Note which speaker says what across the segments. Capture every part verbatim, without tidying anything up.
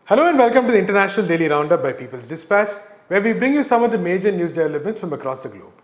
Speaker 1: Hello and welcome to the International Daily Roundup by People's Dispatch, where we bring you some of the major news developments from across the globe.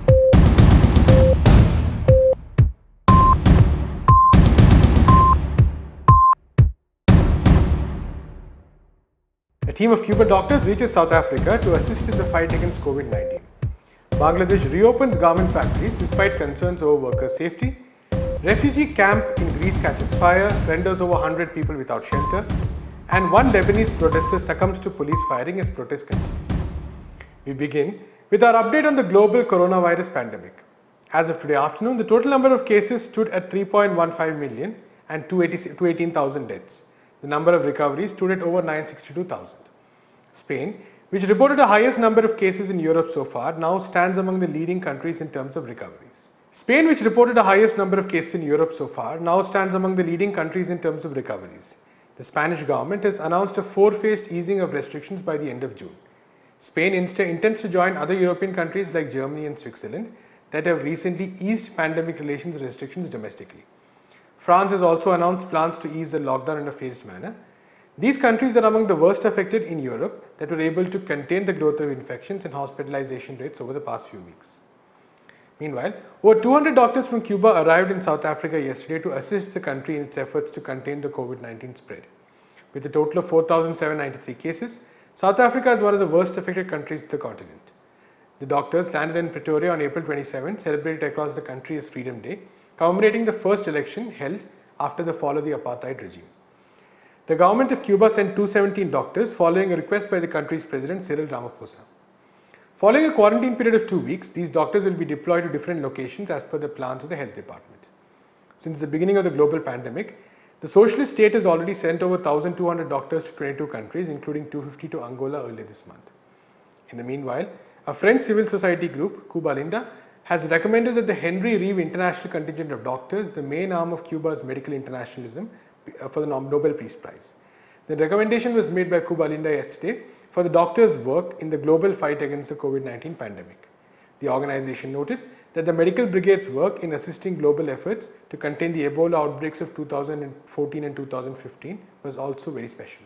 Speaker 1: A team of Cuban doctors reaches South Africa to assist in the fight against COVID nineteen. Bangladesh reopens garment factories despite concerns over workers' safety. Refugee camp in Greece catches fire, renders over one hundred people without shelter. And one Lebanese protester succumbs to police firing as protests continue. We begin with our update on the global coronavirus pandemic. As of today afternoon, the total number of cases stood at three point one five million and two hundred eighteen thousand deaths. The number of recoveries stood at over nine hundred sixty-two thousand. Spain, which reported the highest number of cases in Europe so far, now stands among the leading countries in terms of recoveries. Spain, which reported the highest number of cases in Europe so far, now stands among the leading countries in terms of recoveries. The Spanish government has announced a four-phased easing of restrictions by the end of June. Spain instead intends to join other European countries like Germany and Switzerland that have recently eased pandemic relations restrictions domestically. France has also announced plans to ease the lockdown in a phased manner. These countries are among the worst affected in Europe that were able to contain the growth of infections and hospitalization rates over the past few weeks. Meanwhile, over two hundred doctors from Cuba arrived in South Africa yesterday to assist the country in its efforts to contain the COVID nineteen spread. With a total of four thousand seven hundred ninety-three cases, South Africa is one of the worst affected countries of the continent. The doctors landed in Pretoria on April twenty-seventh, celebrated across the country as Freedom Day, commemorating the first election held after the fall of the apartheid regime. The government of Cuba sent two hundred seventeen doctors following a request by the country's president Cyril Ramaphosa. Following a quarantine period of two weeks, these doctors will be deployed to different locations as per the plans of the health department. Since the beginning of the global pandemic, the socialist state has already sent over one thousand two hundred doctors to twenty-two countries, including two hundred fifty to Angola earlier this month. In the meanwhile, a French civil society group, Cuba Linda, has recommended that the Henry Reeve International Contingent of Doctors, the main arm of Cuba's medical internationalism, for the Nobel Peace Prize. The recommendation was made by Cuba Linda yesterday for the doctors' work in the global fight against the COVID nineteen pandemic. The organization noted that the medical brigade's work in assisting global efforts to contain the Ebola outbreaks of two thousand fourteen and two thousand fifteen was also very special.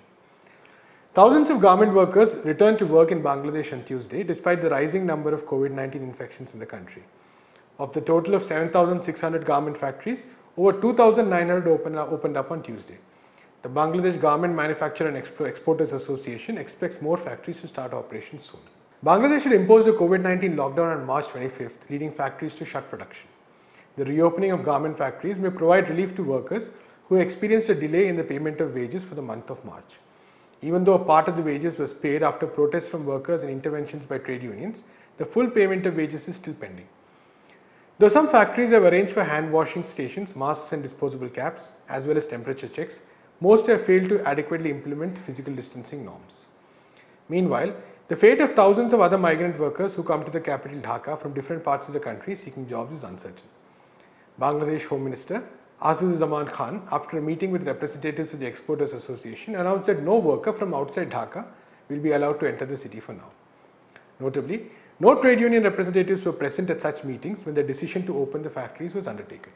Speaker 1: Thousands of garment workers returned to work in Bangladesh on Tuesday despite the rising number of COVID nineteen infections in the country. Of the total of seven thousand six hundred garment factories, over two thousand nine hundred opened, opened up on Tuesday. The Bangladesh Garment Manufacturer and Exporters Association expects more factories to start operations soon. Bangladesh had imposed a COVID nineteen lockdown on March twenty-fifth, leading factories to shut production. The reopening of garment factories may provide relief to workers who experienced a delay in the payment of wages for the month of March. Even though a part of the wages was paid after protests from workers and interventions by trade unions, the full payment of wages is still pending. Though some factories have arranged for hand washing stations, masks and disposable caps, as well as temperature checks, most have failed to adequately implement physical distancing norms. Meanwhile, the fate of thousands of other migrant workers who come to the capital Dhaka from different parts of the country seeking jobs is uncertain. Bangladesh Home Minister Asaduzzaman Khan, after a meeting with representatives of the Exporters Association, announced that no worker from outside Dhaka will be allowed to enter the city for now. Notably, no trade union representatives were present at such meetings when the decision to open the factories was undertaken.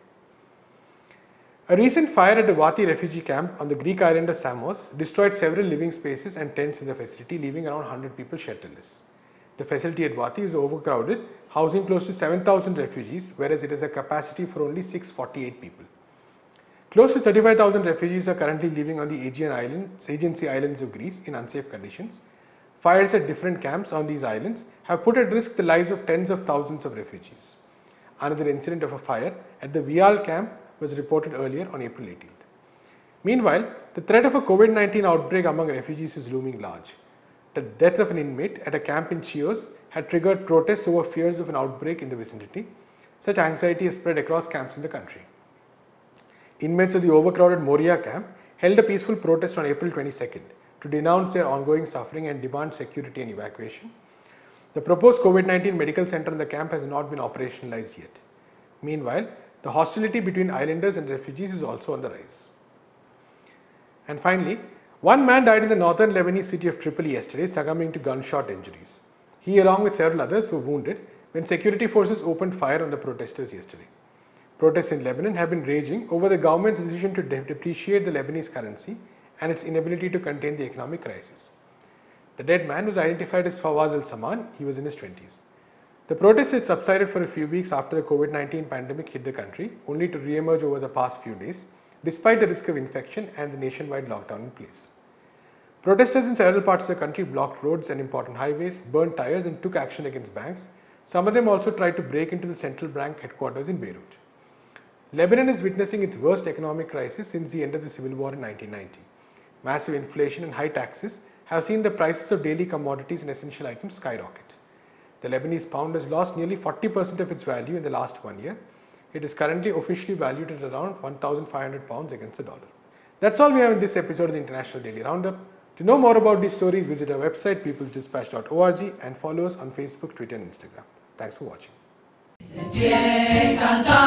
Speaker 1: A recent fire at the Vati refugee camp on the Greek island of Samos destroyed several living spaces and tents in the facility, leaving around one hundred people shelterless. The facility at Vati is overcrowded, housing close to seven thousand refugees, whereas it has a capacity for only six hundred forty-eight people. Close to thirty-five thousand refugees are currently living on the Aegean Islands, Aegean Islands of Greece in unsafe conditions. Fires at different camps on these islands have put at risk the lives of tens of thousands of refugees. Another incident of a fire at the Vial camp was reported earlier on April eighteenth. Meanwhile, the threat of a COVID nineteen outbreak among refugees is looming large. The death of an inmate at a camp in Chios had triggered protests over fears of an outbreak in the vicinity. Such anxiety has spread across camps in the country. Inmates of the overcrowded Moria camp held a peaceful protest on April twenty-second to denounce their ongoing suffering and demand security and evacuation. The proposed COVID nineteen medical center in the camp has not been operationalized yet. Meanwhile, the hostility between islanders and refugees is also on the rise. And finally, one man died in the northern Lebanese city of Tripoli yesterday, succumbing to gunshot injuries. He, along with several others, were wounded when security forces opened fire on the protesters yesterday. Protests in Lebanon have been raging over the government's decision to de depreciate the Lebanese currency and its inability to contain the economic crisis. The dead man was identified as Fawaz al-Saman. He was in his twenties. The protests had subsided for a few weeks after the COVID nineteen pandemic hit the country, only to re-emerge over the past few days, despite the risk of infection and the nationwide lockdown in place. Protesters in several parts of the country blocked roads and important highways, burned tires and took action against banks. Some of them also tried to break into the central bank headquarters in Beirut. Lebanon is witnessing its worst economic crisis since the end of the civil war in nineteen ninety. Massive inflation and high taxes have seen the prices of daily commodities and essential items skyrocket. The Lebanese pound has lost nearly forty percent of its value in the last one year. It is currently officially valued at around one thousand five hundred pounds against the dollar. That's all we have in this episode of the International Daily Roundup. To know more about these stories, visit our website peoples dispatch dot org and follow us on Facebook, Twitter and Instagram. Thanks for watching.